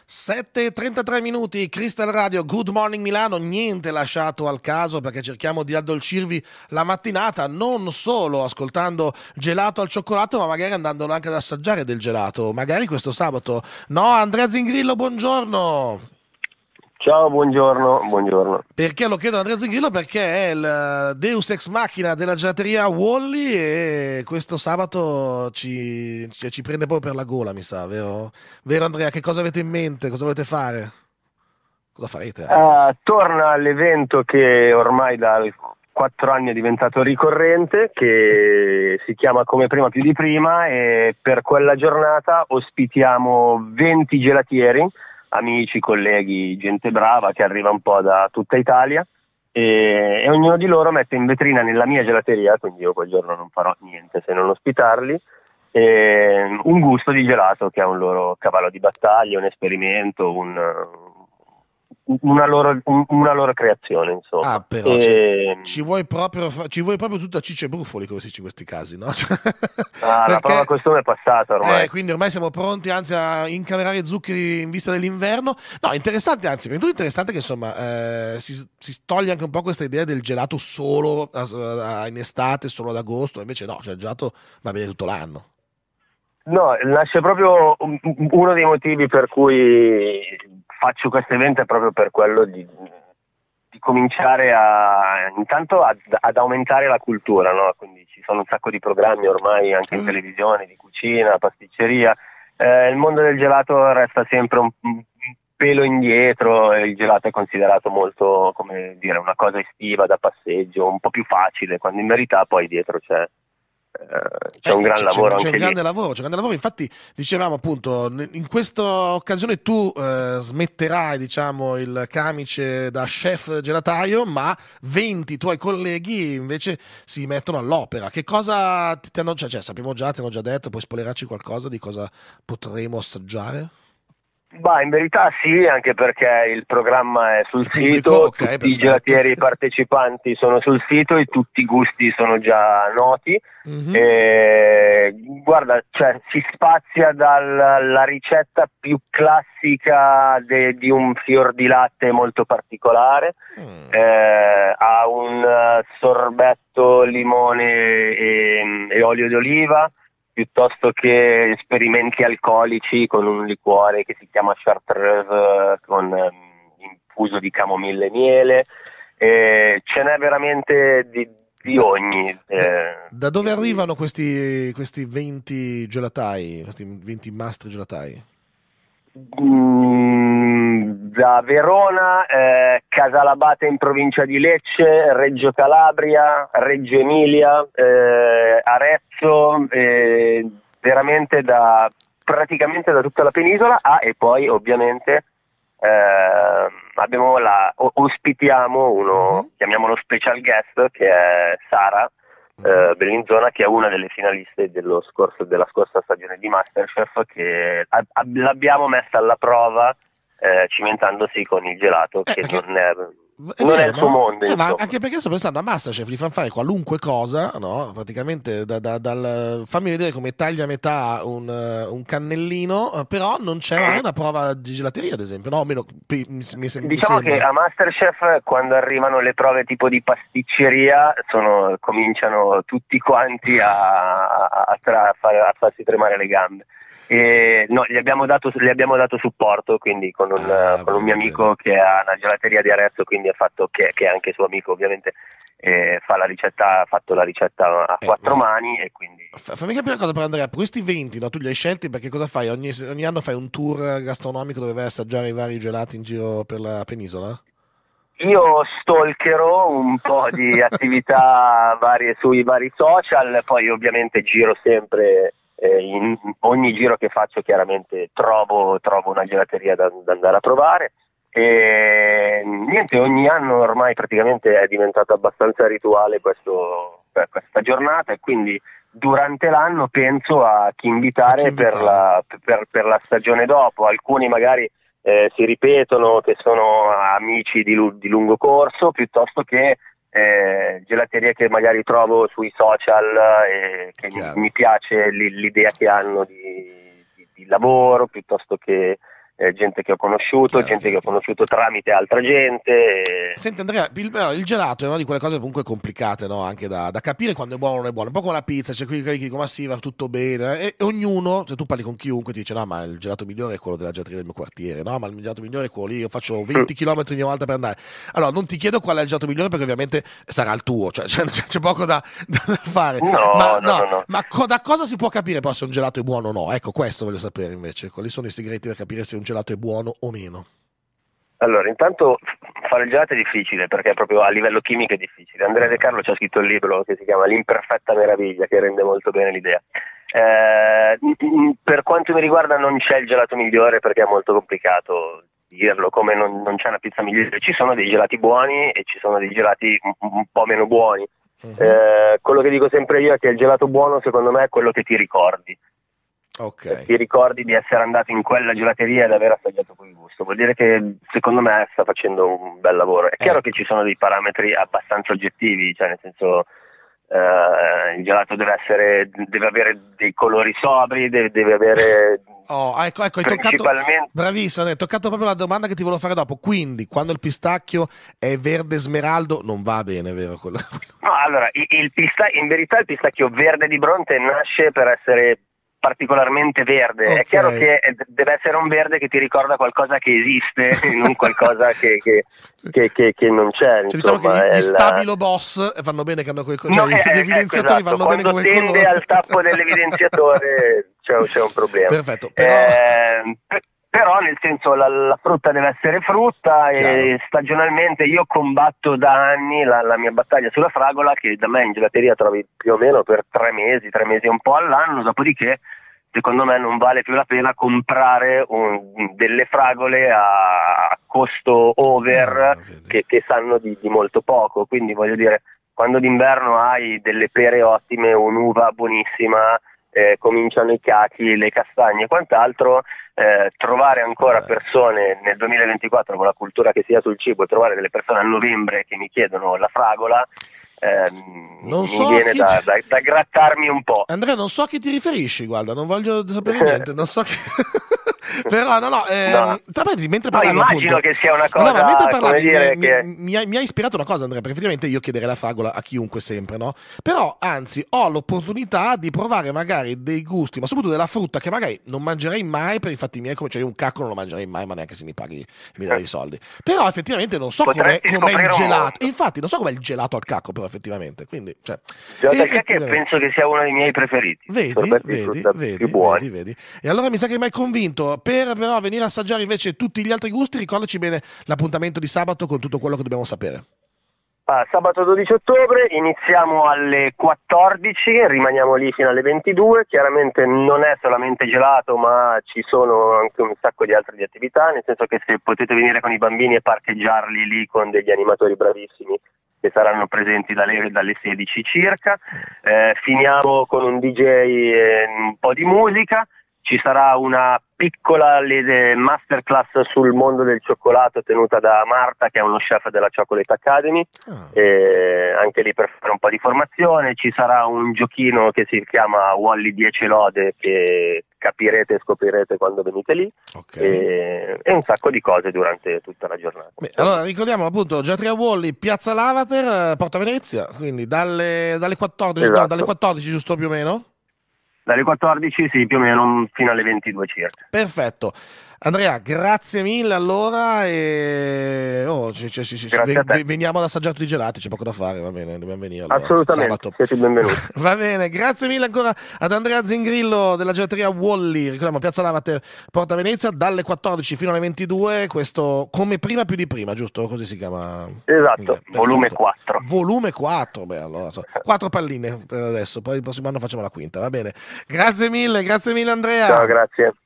7:33 minuti, Crystal Radio, Good Morning Milano, niente lasciato al caso perché cerchiamo di addolcirvi la mattinata non solo ascoltando gelato al cioccolato ma magari andando anche ad assaggiare del gelato, magari questo sabato. No, Andrea Zingrillo, buongiorno! Ciao, buongiorno. Perché lo chiedo a Andrea Zingrillo? Perché è il Deus Ex Machina della gelateria Wally e questo sabato ci prende proprio per la gola, mi sa, vero? Vero Andrea? Che cosa avete in mente? Cosa volete fare? Cosa farete, anzi? Torna l'evento che ormai da 4 anni è diventato ricorrente, che si chiama Come prima più di prima, e per quella giornata ospitiamo 20 gelatieri, amici, colleghi, gente brava che arriva un po' da tutta Italia e ognuno di loro mette in vetrina nella mia gelateria, quindi io quel giorno non farò niente se non ospitarli, un gusto di gelato che è un loro cavallo di battaglia, un esperimento, una loro creazione, Ah, insomma. però ci vuoi proprio tutta ciccia e brufoli, come si dice in questi casi, no? La prova Perché costume è passata ormai. quindi ormai siamo pronti anzi a incamerare zuccheri in vista dell'inverno. No, interessante, anzi, prima di tutto interessante che insomma si toglie anche un po' questa idea del gelato solo in estate, solo ad agosto, invece no, cioè il gelato va bene tutto l'anno. No, nasce proprio uno dei motivi per cui faccio questo evento è proprio per quello di cominciare intanto ad aumentare la cultura, no? Quindi ci sono un sacco di programmi ormai anche in televisione, di cucina, pasticceria. Il mondo del gelato resta sempre un pelo indietro, e il gelato è considerato molto, come dire, una cosa estiva da passeggio, un po' più facile, quando in verità poi dietro c'è un gran lavoro C'è un anche lì. grande lavoro, c'è un grande lavoro. Infatti, dicevamo appunto, in questa occasione tu smetterai, diciamo, il camice da chef gelataio, ma 20 tuoi colleghi invece si mettono all'opera. Che cosa ti hanno già, cioè, sappiamo già, ti hanno già detto, puoi spoilerarci qualcosa di cosa potremo assaggiare? Bah, in verità sì, anche perché il programma è sul Il pubblico, sito, ok, tutti i perfetto. gelatieri partecipanti sono sul sito e tutti i gusti sono già noti. Mhm. Guarda, cioè, si spazia dalla ricetta più classica di un fior di latte molto particolare, Mm. a un sorbetto limone e olio d'oliva, piuttosto che esperimenti alcolici con un liquore che si chiama Chartreuse con infuso di camomille e miele. Ce n'è veramente di Da, ogni. da dove Quindi arrivano questi 20 gelatai, questi 20 mastri gelatai? Da Verona, Casalabate in provincia di Lecce, Reggio Calabria, Reggio Emilia, Arezzo, veramente praticamente da tutta la penisola. E poi ovviamente ospitiamo Mhm. uno, chiamiamolo special guest, che è Sara Mhm. Bellinzona, che è una delle finaliste della scorsa stagione di MasterChef, che l'abbiamo messa alla prova, cimentandosi con il gelato, che Perché è non è vero, il suo no? mondo, Ma insomma. anche perché sto pensando a Masterchef, gli fanno fare qualunque cosa, no? Praticamente fammi vedere come taglia a metà un cannellino, però non c'è mai una prova di gelateria, ad esempio, no? Almeno mi Diciamo che sembra. a MasterChef, quando arrivano le prove tipo di pasticceria, cominciano tutti quanti a farsi tremare le gambe. No, gli abbiamo dato supporto, quindi Ah, con un mio bene, bene. amico che ha una gelateria di Arezzo, quindi che è anche suo amico ovviamente, ha fatto la ricetta a quattro Ma mani, e quindi fammi capire una cosa per Andrea, questi 20, no? Tu li hai scelti perché cosa fai? Ogni anno fai un tour gastronomico dove vai a assaggiare i vari gelati in giro per la penisola? io stalkerò un po' di attività varie sui vari social, poi ovviamente giro sempre, in ogni giro che faccio chiaramente trovo una gelateria da andare a provare, e niente, ogni anno ormai praticamente è diventato abbastanza rituale questa giornata, e quindi durante l'anno penso a chi A chi invitare invitare? per la stagione dopo. Alcuni magari si ripetono, che sono amici di lungo corso, piuttosto che gelaterie che magari trovo sui social, che mi Chiaro. piace l'idea che hanno di lavoro, piuttosto che gente che ho conosciuto, gente che ho conosciuto tramite altra gente. Senti Andrea, il gelato è una di quelle cose comunque complicate, no? Anche da capire quando è buono o non è buono. Un po' come la pizza, c'è quelli che dicono ma sì, va tutto bene. E ognuno, se tu parli con chiunque, ti dice no, ma il gelato migliore è quello della gelateria del mio quartiere, no, ma il gelato migliore è quello lì, io faccio 20 km ogni volta per andare. Allora, non ti chiedo qual è il gelato migliore perché ovviamente sarà il tuo, cioè c'è poco da fare. No. Ma da cosa si può capire poi se un gelato è buono o no? Ecco, questo voglio sapere invece. Quali sono i segreti per capire se un gelato è buono o meno? Allora, intanto fare il gelato è difficile perché proprio a livello chimico è difficile. Andrea De Carlo ci ha scritto il libro che si chiama L'imperfetta meraviglia, che rende molto bene l'idea. Per quanto mi riguarda non c'è il gelato migliore perché è molto complicato dirlo, come non c'è una pizza migliore. Ci sono dei gelati buoni e ci sono dei gelati un po' meno buoni. Quello che dico sempre io è che il gelato buono secondo me è quello che ti ricordi. Okay. Ti ricordi di essere andato in quella gelateria ed aver assaggiato quel gusto, vuol dire che secondo me sta facendo un bel lavoro. È chiaro che ci sono dei parametri abbastanza oggettivi, cioè nel senso il gelato deve avere dei colori sobri, deve avere ecco, hai principalmente... bravissimo, hai toccato proprio la domanda che ti volevo fare dopo. Quindi quando il pistacchio è verde smeraldo non va bene, vero? No, allora in verità il pistacchio verde di Bronte nasce per essere particolarmente verde. Okay. È chiaro che deve essere un verde che ti ricorda qualcosa che esiste, non qualcosa che non c'è. Cioè, diciamo che gli Stabilo Boss vanno bene che hanno gli evidenziatori esatto. vanno bene quando come tende colore. Al tappo dell'evidenziatore c'è un problema. Perfetto, però nel senso la frutta deve essere frutta. E stagionalmente io combatto da anni la mia battaglia sulla fragola, che da me in gelateria trovi più o meno per 3 mesi e un po' all'anno, dopodiché secondo me non vale più la pena comprare delle fragole a costo over che sanno di molto poco. Quindi voglio dire, quando d'inverno hai delle pere ottime, un'uva buonissima, cominciano i cachi, le castagne e quant'altro, trovare ancora persone nel 2024 con la cultura che sia sul cibo, e trovare delle persone a novembre che mi chiedono la fragola, non mi viene da grattarmi un po'. Andrea, non so a chi ti riferisci, guarda, non voglio sapere niente, non so chi... Però mentre parlavi, immagino appunto, che sia una cosa, ma mentre parlavi, che... mi ha ispirato una cosa, Andrea, perché effettivamente io chiederei la fragola a chiunque sempre, no? Però anzi ho l'opportunità di provare magari dei gusti, ma soprattutto della frutta che magari non mangerei mai per i fatti miei, come cioè io un cacco non lo mangerei mai, ma neanche se mi paghi mi dai i soldi. Però effettivamente non so com'è il gelato. Infatti non so com'è il gelato al cacco, però effettivamente, quindi cioè, penso che sia uno dei miei preferiti. Vedi, più buoni. vedi. E allora mi sa che mi hai convinto. Per però venire a assaggiare invece tutti gli altri gusti, ricordaci bene l'appuntamento di sabato con tutto quello che dobbiamo sapere. Sabato 12 ottobre iniziamo alle 14, rimaniamo lì fino alle 22. Chiaramente non è solamente gelato, ma ci sono anche un sacco di altre attività, nel senso che se potete venire con i bambini e parcheggiarli lì con degli animatori bravissimi che saranno presenti dalle 16 circa. Finiamo con un DJ e un po' di musica. Ci sarà una piccola masterclass sul mondo del cioccolato tenuta da Marta, che è uno chef della Chocolate Academy, anche lì per fare un po' di formazione. Ci sarà un giochino che si chiama Wally 10 lode, che capirete e scoprirete quando venite lì, e un sacco di cose durante tutta la giornata. Allora ricordiamo appunto Gelateria Wally, Piazza Lavater, Porta Venezia, quindi dalle 14, esatto. No, dalle 14 giusto più o meno? Dalle 14 sì, più o meno fino alle 22 circa. Perfetto. Andrea, grazie mille allora e veniamo ad assaggiare tutti i gelati, c'è poco da fare, va bene, dobbiamo venire allora. Assolutamente, sabato. siete benvenuti. Va bene, grazie mille ancora ad Andrea Zingrillo della gelateria Wally, ricordiamo Piazza Lavater, Porta Venezia, dalle 14 fino alle 22, questo come prima più di prima, giusto? Così si chiama? Esatto, volume 4. Volume 4, beh allora, 4 palline per adesso, poi il prossimo anno facciamo la quinta, va bene. Grazie mille Andrea. Ciao, grazie.